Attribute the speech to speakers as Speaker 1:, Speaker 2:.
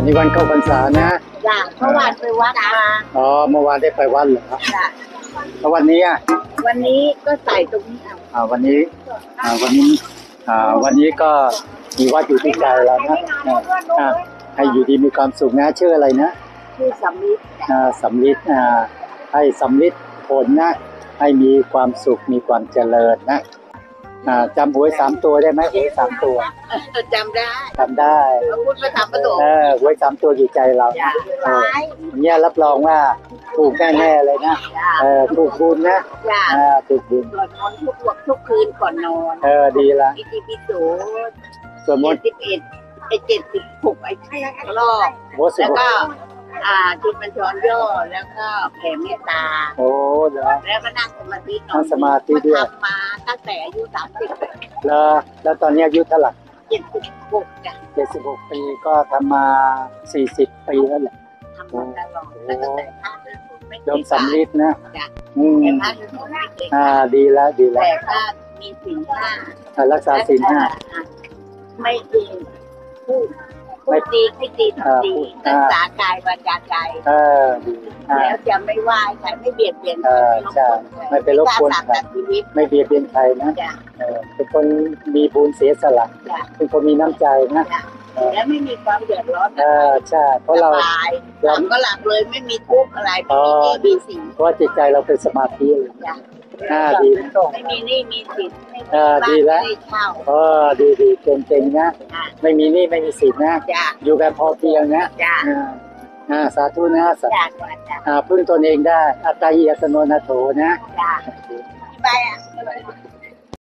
Speaker 1: วันนี้วันเข้าพรรษานะ
Speaker 2: จ้ะเมื่อวานไปวัดมา
Speaker 1: อ๋อเมื่อวานได้ไปวัดเหรอ
Speaker 2: จ้ะ
Speaker 1: แล้ววันนี้
Speaker 2: วันนี้ก็ใส่ตรงนี้
Speaker 1: วันนี้วันนี้ก็มีวัดอยู่ที่ใจแล้วนะให้อยู่ดีมีความสุขนะชื่ออะไรนะ
Speaker 2: ชื่อสำลิด
Speaker 1: สำลิดให้สำลิดผลนะให้มีความสุขมีความเจริญนะจำหวย3 ตัวได้ไหมหวย3 ตัว
Speaker 2: จำได้
Speaker 1: พู
Speaker 2: ดไปทำประโยชน์
Speaker 1: หวย3 ตัวอยู่ใจเราเนี่ยรับรองว่าถูกแน่ๆเลยนะถูกบุญนะถูกบุญ
Speaker 2: สวดมนต์ทุกคืนก่อนนอน
Speaker 1: ดีละ
Speaker 2: อิติปิโส
Speaker 1: สวดมนต์
Speaker 2: 76ไอ้รอบแล้วก็จุดบัญชรย่อแล้วก็แผ่เมตตา
Speaker 1: โอ้เหรอ
Speaker 2: แล้วก็นั่งสมาธิ
Speaker 1: นั่งสมาธิด้วย
Speaker 2: มาตั้งแต่อายุ30
Speaker 1: แล้วตอนนี้อายุเท่าไหร่
Speaker 2: 76จ้ะ
Speaker 1: 76 ปีก็ทำมา40 ปีแล้วแหละ
Speaker 2: ทำมาตลอดแล้วก็แต่ท่าน
Speaker 1: โยมสำลิดนะ
Speaker 2: แต่ท่าน
Speaker 1: ดีแล้ว
Speaker 2: แต่ถ้ามีศีล5
Speaker 1: รักษาศีล
Speaker 2: 5ไม่ดีพูดดีไม่ดีทำดีรักษากายวาจาใจแล้วจะไม่ว่าใครไม่เบียดเบียนใคร
Speaker 1: ไม่เป็นรบกวนใครไม่เบียดเบียนใครนะเป็นคนมีบุญเสียสละเป็นคนมีน้ำใจนะ
Speaker 2: แล้วไม่มีความเดือดร้อน
Speaker 1: ใช่เพราะเรา
Speaker 2: ก็หลับเลยไม่มีทุกข์อะไรไม่มีมีสิ่ง
Speaker 1: เพราะจิตใจเราเป็นสมาธิเลยดี
Speaker 2: ไม่มีหนี้มีสิน
Speaker 1: ดีแล้วดีเก่งๆนะไม่มีหนี้ไม่มีสินนะอยู่แบบพอเพียงนะสาธุนะพึ่งตนเองได้อัตตาหิอัตโนนาโถนะ
Speaker 2: ไป